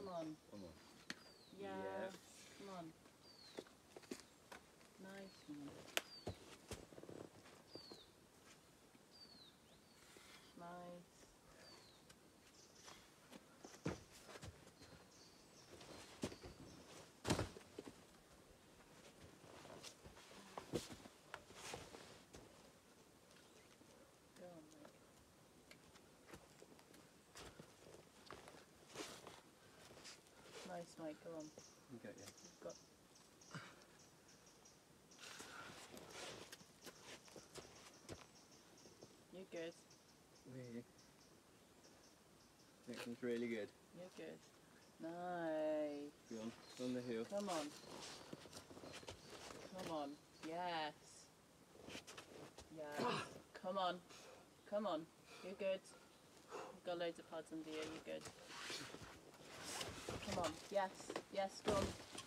Come on. Come on. Yeah. Yeah. Come on. Nice one. Nice. Go on, Mike. Nice, Mike. Go on. Okay, yeah. You've got. You're good. Wait. Next one's really good. You're good. Nice. Go on the hill. Come on. Come on. Yes. Yes. Come on. Come on. You're good. You've got loads of pads under you. You're good. Come on. Yes. Yes. Go on.